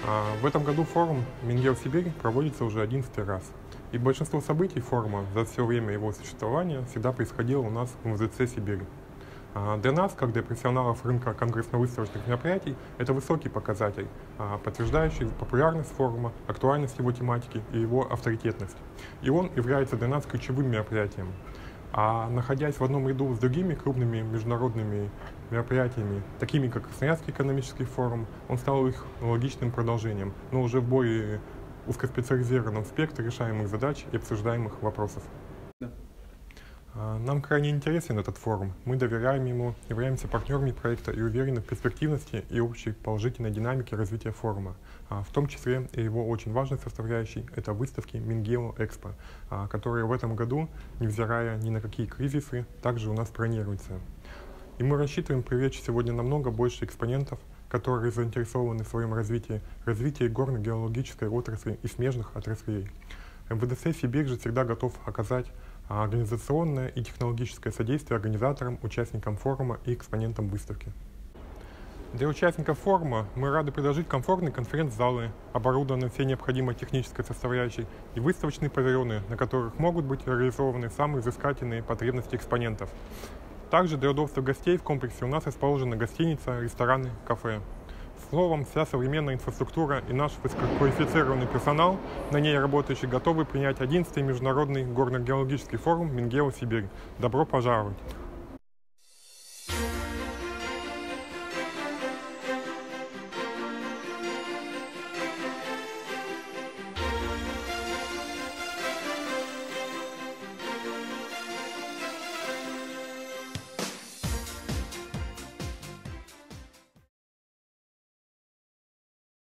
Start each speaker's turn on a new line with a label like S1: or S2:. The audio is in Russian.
S1: В этом году форум «Мингео-Сибирь» проводится уже 11-й раз. И большинство событий форума за все время его существования всегда происходило у нас в МЗЦ «Сибирь». Для нас, как для профессионалов рынка конгрессно-выставочных мероприятий, это высокий показатель, подтверждающий популярность форума, актуальность его тематики и его авторитетность. И он является для нас ключевым мероприятием. А находясь в одном ряду с другими крупными международными мероприятиями, такими как Красноярский экономический форум, он стал их логичным продолжением, но уже в более узкоспециализированном спектре решаемых задач и обсуждаемых вопросов. Нам крайне интересен этот форум. Мы доверяем ему, являемся партнерами проекта и уверены в перспективности и общей положительной динамике развития форума. В том числе и его очень важной составляющей — это выставки Мингео Экспо, которые в этом году, невзирая ни на какие кризисы, также у нас планируются. И мы рассчитываем привлечь сегодня намного больше экспонентов, которые заинтересованы в своем развитии горно-геологической отрасли и смежных отраслей. МВДЦ «Сибирь» же всегда готов оказать организационное и технологическое содействие организаторам, участникам форума и экспонентам выставки. Для участников форума мы рады предложить комфортные конференц-залы, оборудованные всей необходимой технической составляющей, и выставочные павильоны, на которых могут быть реализованы самые взыскательные потребности экспонентов. Также для удобства гостей в комплексе у нас расположена гостиница, рестораны, кафе. Словом, вся современная инфраструктура и наш высококвалифицированный персонал, на ней работающий, готовы принять 11-й международный горно-геологический форум «Мингео-Сибирь». Добро пожаловать!